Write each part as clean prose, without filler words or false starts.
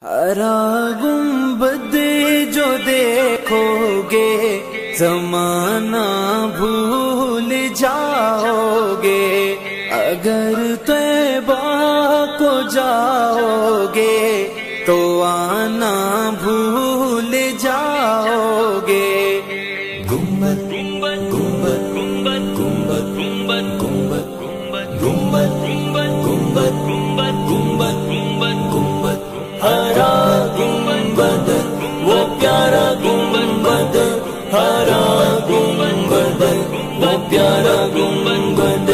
ہرا گنبد جو دیکھو گے زمانہ بھول جاؤ گے، اگر طیبہ کو جاؤ گے تو آنا بھول جاؤ گے۔ گنبد گنبد گنبد گنبد گنبد گنبد گنبد گنبد گنبد گنبد گنبد ہرا گنبد وہ پیارا گنبد، ہرا گنبد وہ پیارا گنبد،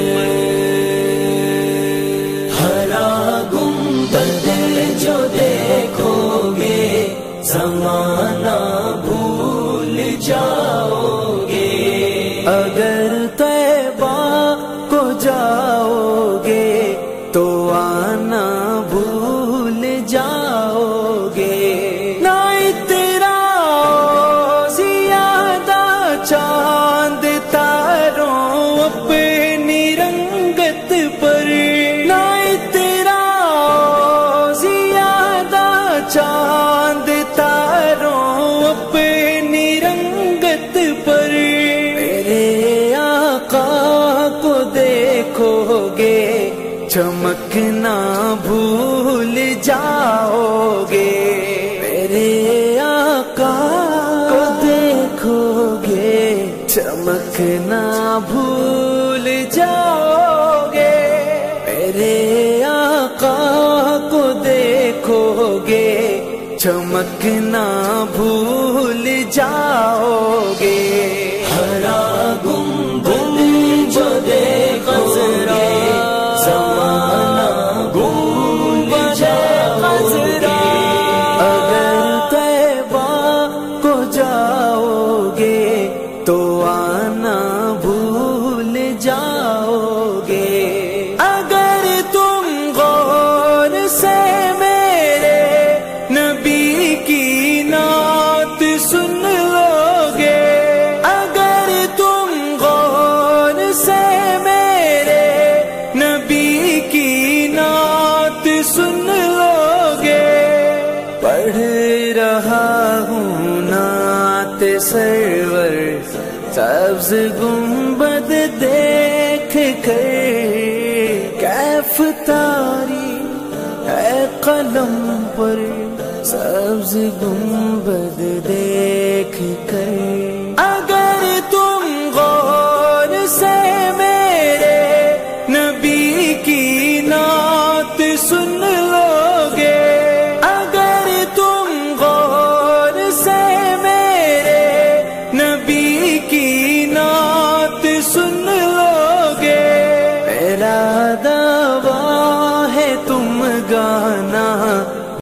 ہرا گنبد جو دیکھو گے زمانہ بھول جاؤ گے، اگر طیبہ کو جاؤ گے تو آنا بھول جاؤ گے۔ نہ تیرا زیادہ چاند تاروں اپنی رنگت پر، نہ تیرا زیادہ چاند تاروں اپنی رنگت پر، میرے آقا کو دیکھو گے چمکنا بھول جاؤ گے، میرے آقا کو دیکھو گے چمکنا بھول جاؤ گے، میرے آقا کو دیکھو گے چمکنا بھول جاؤ گے۔ ہرا گنبد جو دیکھو گے زمانہ بھول جاؤ گے، اگر طیبہ کو جاؤ گے تو آنا بھول جاؤ گے۔ اگر تم غور سے میرے نبی کی نعت سن لو گے، اگر تم غور سے میرے نبی کی نعت سن لو گے، پڑھ رہا ہوں نعت سرور سبز گنبد دیکھ کر، کیف طاری ہے قلم پر سبز گنبد دیکھ کر، اگر تم غور سے میرے نبی کی نعت سن لو گے، اگر تم غور سے میرے نبی کی نعت سن لو گے، میرا دعویٰ ہے تم گانا